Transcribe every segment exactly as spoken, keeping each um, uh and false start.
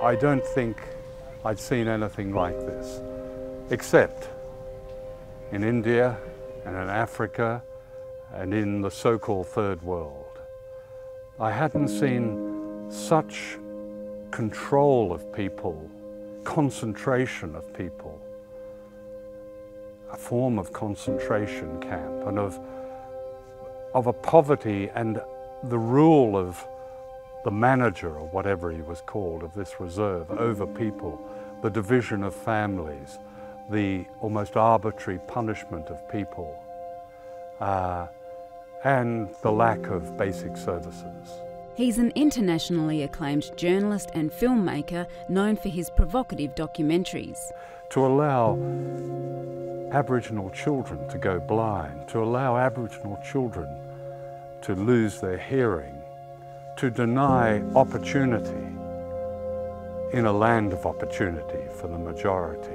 I don't think I'd seen anything like this, except in India and in Africa and in the so-called third world. I hadn't seen such control of people, concentration of people, a form of concentration camp, and of, of a poverty and the rule of the manager, or whatever he was called, of this reserve over people, the division of families, the almost arbitrary punishment of people, uh, and the lack of basic services. He's an internationally acclaimed journalist and filmmaker known for his provocative documentaries. To allow Aboriginal children to go blind, to allow Aboriginal children to lose their hearing, to deny opportunity in a land of opportunity for the majority,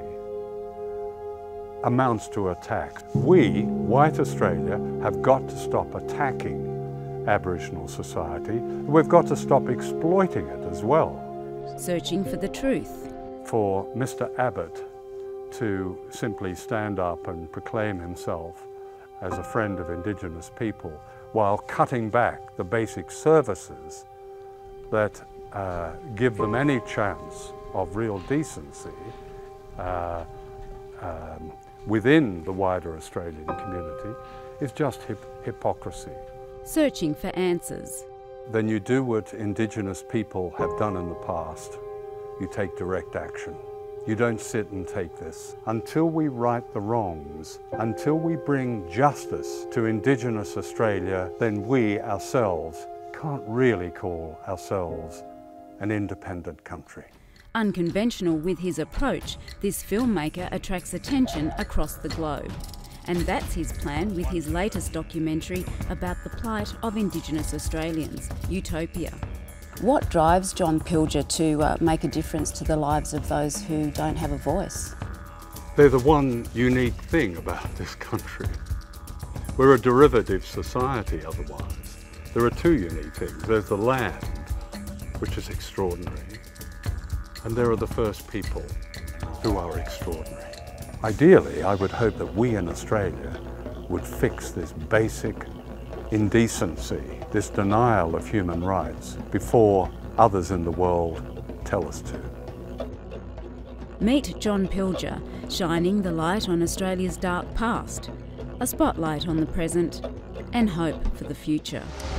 amounts to attack. We, white Australia, have got to stop attacking Aboriginal society. We've got to stop exploiting it as well. Searching for the truth. For Mister Abbott to simply stand up and proclaim himself as a friend of Indigenous people while cutting back the basic services that uh, give them any chance of real decency uh, um, within the wider Australian community is just hip hypocrisy. Searching for answers. Then you do what Indigenous people have done in the past. You take direct action. You don't sit and take this. Until we right the wrongs, until we bring justice to Indigenous Australia, then we ourselves can't really call ourselves an independent country. Unconventional with his approach, this filmmaker attracts attention across the globe. And that's his plan with his latest documentary about the plight of Indigenous Australians, Utopia. What drives John Pilger to uh, make a difference to the lives of those who don't have a voice? They're the one unique thing about this country. We're a derivative society otherwise. There are two unique things. There's the land, which is extraordinary, and there are the first people who are extraordinary. Ideally, I would hope that we in Australia would fix this basic indecency, this denial of human rights, before others in the world tell us to. Meet John Pilger, shining the light on Australia's dark past, a spotlight on the present, and hope for the future.